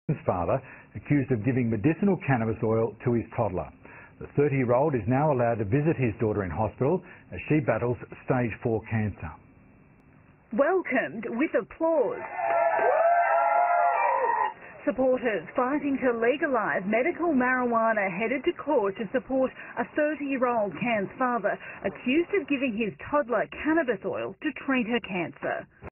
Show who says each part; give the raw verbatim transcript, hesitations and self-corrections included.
Speaker 1: father accused of giving medicinal cannabis oil to his toddler. The thirty-year-old is now allowed to visit his daughter in hospital as she battles stage four cancer.
Speaker 2: Welcomed with applause. Supporters fighting to legalise medical marijuana headed to court to support a thirty-year-old Cairns father accused of giving his toddler cannabis oil to treat her cancer.